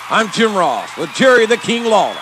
I'm Jim Ross with Jerry the King Lawler.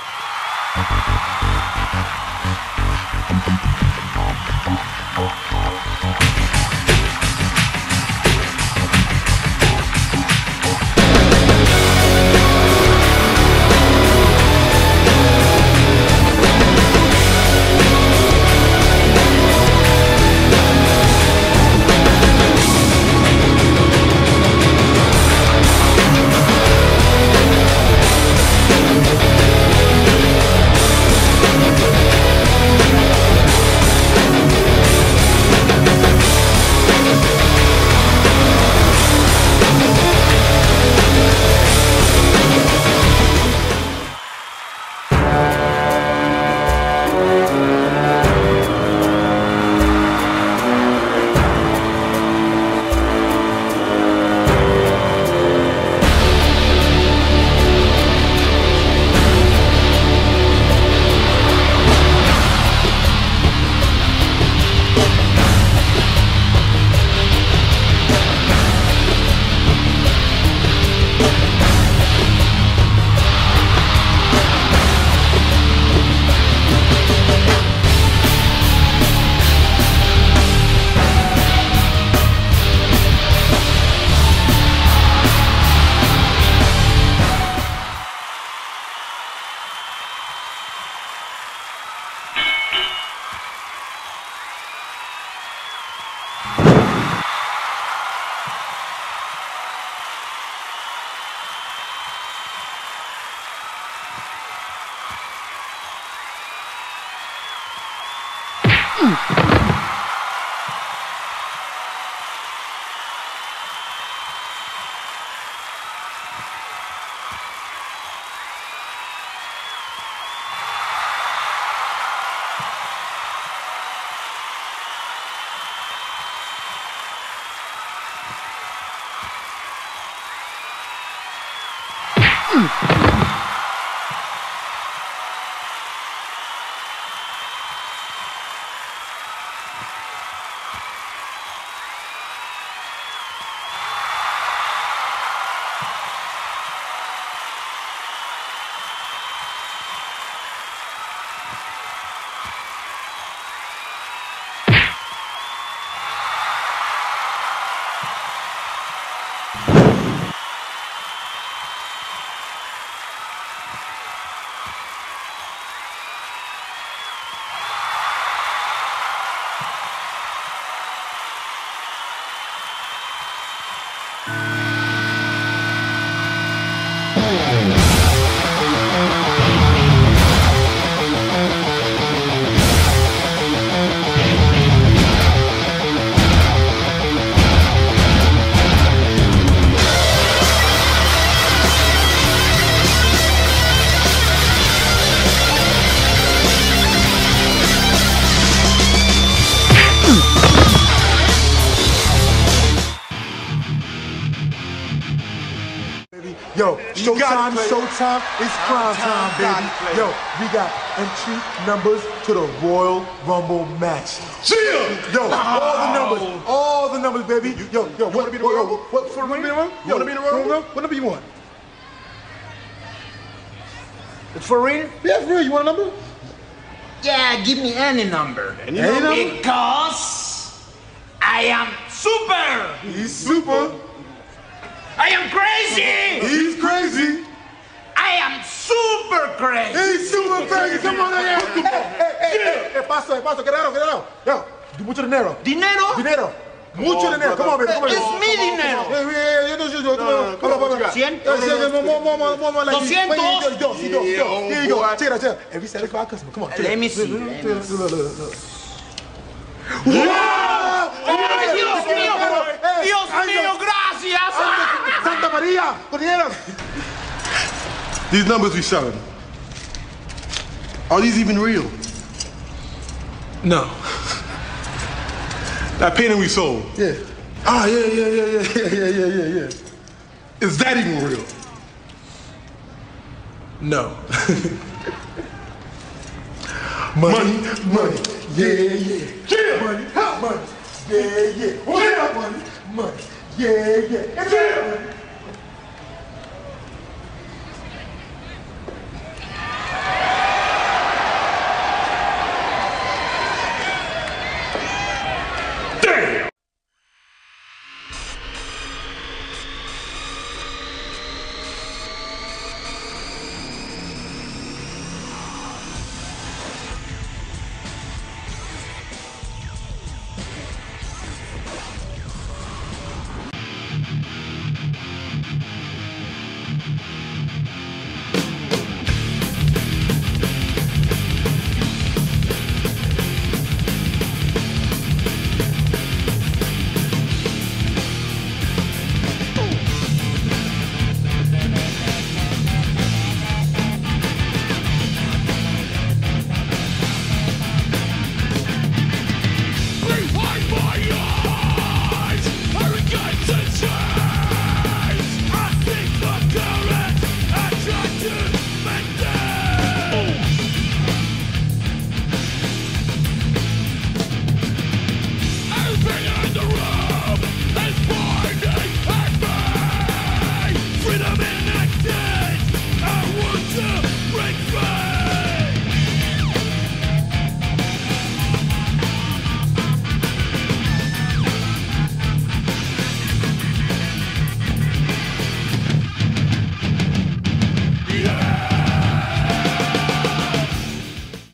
Yo, showtime, it's prime time, baby. Yo, we got entry numbers to the Royal Rumble match. Chill! Yo, all the numbers, baby. Yo, what for me? You wanna be in the Royal Rumble? What number you want? It's for real? Yeah, for real. You want a number? Yeah, give me any number. Any number? Because I am super! He's super. I am crazy! He's crazy. I am super crazy! He's super crazy. Come on, hey, paso, get out. Yo, mucho dinero. Dinero? Mucho dinero. Come on, baby. It's mi dinero. Come on. 100? 200? Here you go. Check it out. Every satisfied customer. Come on. Let me see. Look. Dios mío, gracias! Santa Maria, con dinero. These numbers we selling, are these even real? No. That painting we sold? Yeah. Ah, yeah. Is that even real? No. Money. Yeah. Yeah. Money. Yeah. Yeah. Money. Yeah.